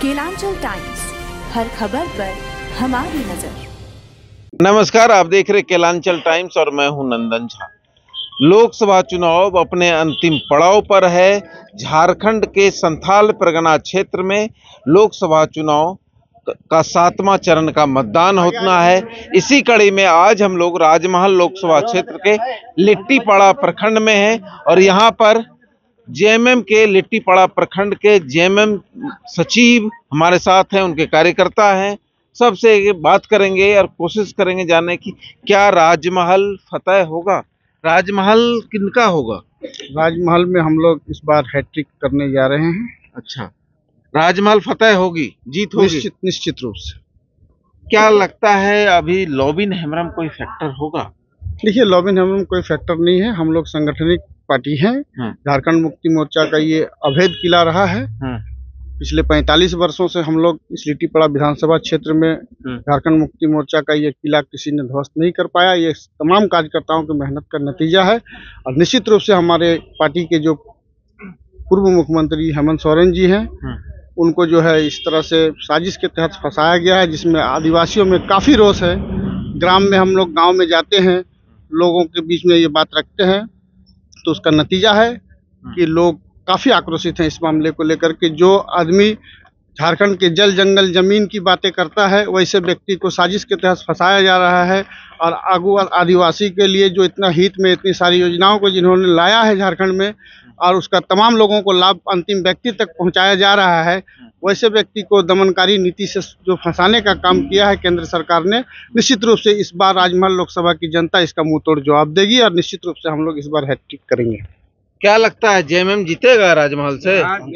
Kelanchal times, हर खबर पर हमारी नजर। नमस्कार, आप देख रहे केलांचल टाइम्स और मैं हूं नंदन झा। लोकसभा चुनाव अपने अंतिम पड़ाव पर है। झारखंड के संथाल परगना क्षेत्र में लोकसभा चुनाव का 7वां चरण का मतदान होना है। इसी कड़ी में आज हम लोग राजमहल लोकसभा क्षेत्र के लिट्टीपाड़ा प्रखंड में हैं और यहाँ पर जेएमएम के लिट्टीपाड़ा प्रखंड के जेएमएम सचिव हमारे साथ हैं, उनके कार्यकर्ता हैं। सबसे बात करेंगे और कोशिश करेंगे जानने की क्या राजमहल फतेह होगा। राजमहल किनका होगा? राजमहल में हम लोग इस बार हैट्रिक करने जा रहे हैं। अच्छा, राजमहल फतेह होगी, जीत होगी? निश्चित रूप से। क्या लगता है अभी लॉबिन हेमरम कोई फैक्टर होगा? देखिए, लॉबिन हेमरम कोई फैक्टर नहीं है। हम लोग संगठनिक पार्टी हैं। झारखंड मुक्ति मोर्चा का ये अभेद किला रहा है। पिछले 45 वर्षों से हम लोग इस लिट्टीपाड़ा विधानसभा क्षेत्र में झारखंड मुक्ति मोर्चा का ये किला किसी ने ध्वस्त नहीं कर पाया। ये तमाम कार्यकर्ताओं की मेहनत का नतीजा है और निश्चित रूप से हमारे पार्टी के जो पूर्व मुख्यमंत्री हेमंत सोरेन जी हैं, उनको जो है इस तरह से साजिश के तहत फंसाया गया है, जिसमें आदिवासियों में काफ़ी रोष है। ग्राम में हम लोग गाँव में जाते हैं, लोगों के बीच में ये बात रखते हैं, तो उसका नतीजा है कि लोग काफ़ी आक्रोशित हैं इस मामले को लेकर के। जो आदमी झारखंड के जल जंगल जमीन की बातें करता है, वैसे व्यक्ति को साजिश के तहत फंसाया जा रहा है। और आगू आदिवासी के लिए जो इतना हित में इतनी सारी योजनाओं को जिन्होंने लाया है झारखंड में, और उसका तमाम लोगों को लाभ अंतिम व्यक्ति तक पहुंचाया जा रहा है, वैसे व्यक्ति को दमनकारी नीति से जो फंसाने का काम किया है केंद्र सरकार ने, निश्चित रूप से इस बार राजमहल लोकसभा की जनता इसका मुंह तोड़ जवाब देगी और निश्चित रूप से हम लोग इस बार हैट्रिक करेंगे। क्या लगता है जेएमएम जीतेगा राजमहल से?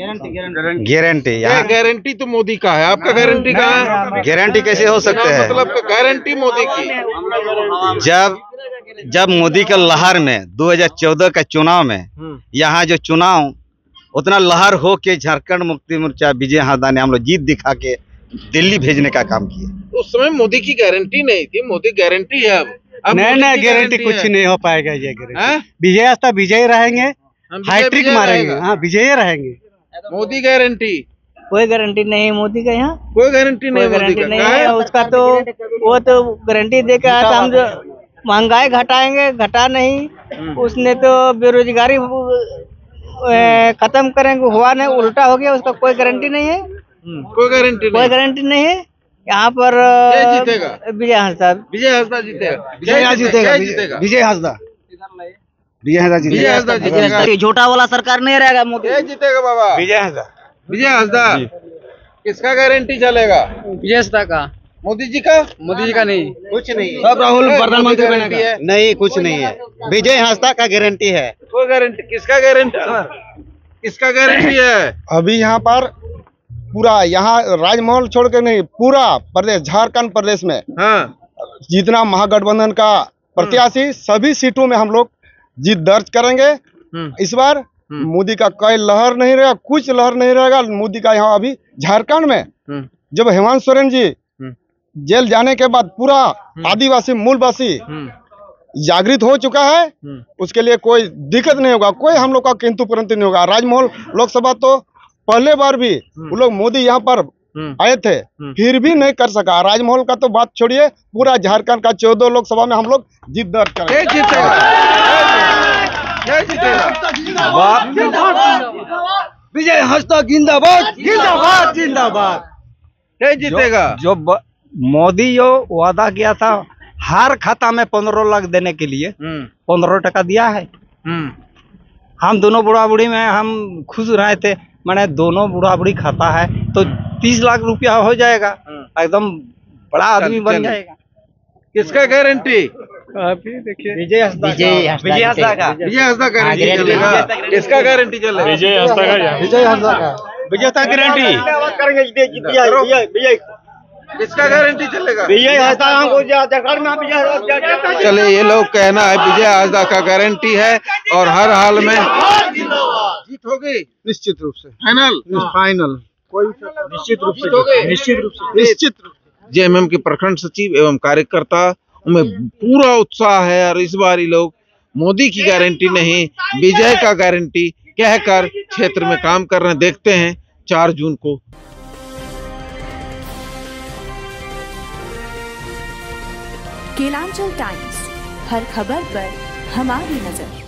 गारंटी। गारंटी तो मोदी का है, आपका गारंटी का है? गारंटी कैसे हो सकते हैं? मतलब गारंटी मोदी की। जब मोदी के लहर में 2014 का चुनाव में यहाँ जो चुनाव उतना लहर हो के झारखंड मुक्ति मोर्चा विजय हासदा ने हम लोग जीत दिखा के दिल्ली भेजने का काम किया। उस समय मोदी की गारंटी नहीं थी, मोदी गारंटी है अब नहीं, गारंटी कुछ नहीं हो पाएगा। ये गारंटी विजय हासदा विजय रहेंगे, हैट्रिक मारेंगे। हाँ, विजय रहेंगे। मोदी गारंटी? कोई गारंटी नहीं मोदी का, यहाँ कोई गारंटी नहीं, गारंटी नहीं है उसका। तो वो तो गारंटी देकर आया था, हम जो महंगाई घटाएंगे, घटा नहीं। उसने तो बेरोजगारी खत्म करेंगे, हुआ नहीं, उल्टा हो गया। उसका कोई गारंटी नहीं है। कोई गारंटी नहीं है। यहाँ पर जीतेगा विजय हासदा। विजय हासदा जीतेगा। विजय हासदा जीतेगा। झूठा वाला सरकार नहीं रहेगा, मोदी जीतेगा बाबा। विजय हासदा। किसका गारंटी चलेगा? विजय हासदा का। मोदी जी का? मोदी जी का नहीं, कुछ नहीं। सब राहुल प्रधानमंत्री बनेगा। नहीं, कुछ नहीं है। विजय हासदा का गारंटी है। कोई गारंटी? किसका गारंटी है? अभी यहाँ पर पूरा, यहाँ राजमहल छोड़ के नहीं, पूरा प्रदेश, झारखंड प्रदेश में जितना महागठबंधन का प्रत्याशी, सभी सीटों में हम लोग जीत दर्ज करेंगे। इस बार मोदी का कोई लहर नहीं रहेगा, कुछ लहर नहीं रहेगा मोदी का। यहाँ अभी झारखंड में जब हेमंत सोरेन जी जेल जाने के बाद पूरा आदिवासी मूलवासी जागृत हो चुका है, उसके लिए कोई दिक्कत नहीं होगा, कोई हम लोग का किंतु परंतु नहीं होगा। राजमहल लोकसभा तो पहले बार भी वो लोग मोदी यहाँ पर आए थे, फिर भी नहीं कर सका। राजमहल का तो बात छोड़िए, पूरा झारखंड का 14 लोकसभा में हम लोग जीत दर्ज करेंगे। विजय हासदा जिंदाबाद, जिंदाबाद, जिंदाबाद। क्या जीतेगा? जो मोदी जो वादा किया था हर खाता में 15 लाख देने के लिए 15 टका दिया है। हम दोनों बुढ़ा बुढ़ी में हम खुश रहे थे, मैंने दोनों बुढ़ा बुढ़ी खाता है तो 30 लाख रुपया हो जाएगा, एकदम बड़ा आदमी बन जाएगा। किसका गारंटी? अभी देखिए विजय हासदा का गारंटी चलेगा। किसका गारंटी चलेगा? विजय हासदा गारंटी। किसका गारंटी चलेगा? विजय हासदा। चले, ये लोग कहना है विजय हासदा का गारंटी है और हर हाल में जीत होगी। निश्चित रूप से फाइनल कोई निश्चित रूप से जेएमएम के प्रखंड सचिव एवं कार्यकर्ता में पूरा उत्साह है और इस बार ये लोग मोदी की गारंटी नहीं, विजय का गारंटी कहकर क्षेत्र में काम कर रहे हैं। देखते हैं 4 जून को केलांचल टाइम्स, हर खबर पर हमारी नजर।